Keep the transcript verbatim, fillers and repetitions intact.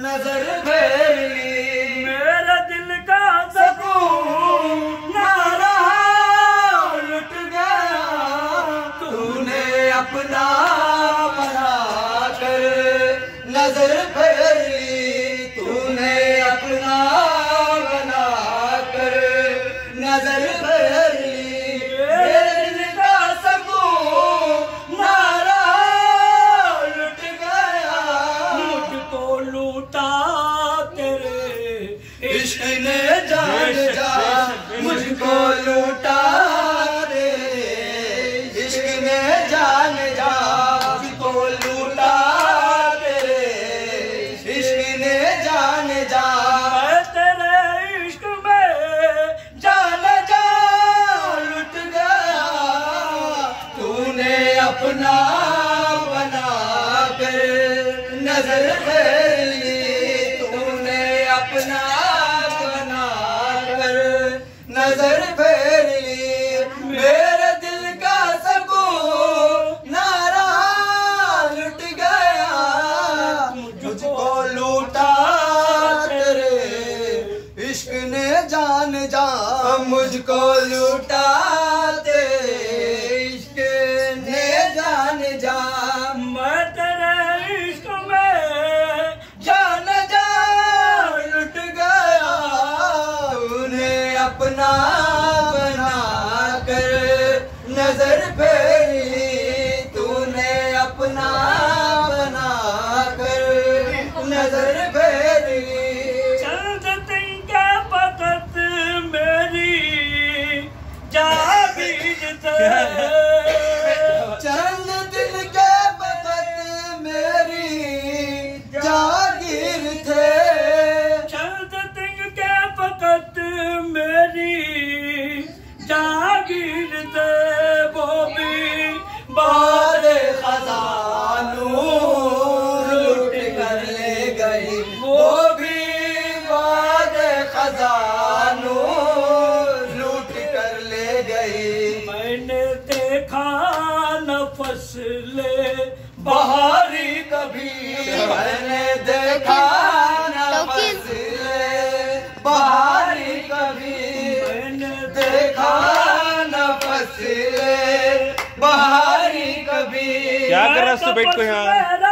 नजर फेर ली, मेरा दिल का सुकून ना रहा, लुट गया तूने अपना बना कर नजर फेर ली, तूने अपना बना कर नजर फेर ली, मेरे दिल का सुकून ना रहा, लुट गया मुझको लूटा तेरे इश्क ने जान जा, मुझको लूटा तेरे इश्क ने जान जा, मुझको लूटा तेरे इश्क ने जान जा, मैं तेरे इश्क में जान जा लुट गया तूने अपना बना कर नजर फेर ली, तूने अपना बना कर नजर फेर ली, मेरे दिल का सुकून ना रहा, लुट गया मुझको लूटा तेरे इश्क ने जान जा, मुझको लूटा तेरे इश्क ने जान जा, मैं तेरे इश्क में जान जा लुट गया तूने अपना बना कर नजर फेर ली, तूने अपना बना कर नजर फेर ली, चंद दिन के वक्त मेरी जागीर थे, चंद दिन के वक्त मेरी जागीर थे, चंद दिन के वक्त मेरी जागीर थे, वो भी बाद खजानों लूट कर ले गई, वो भी बाद खजानों लूट कर ले गई, मैंने देखा न फसले बहारी कभी, मैंने देखा न फसले बहारी कभी, मैंने देखा न फसले बहारी कभी, क्या कर रहा है बैठ को यहाँ।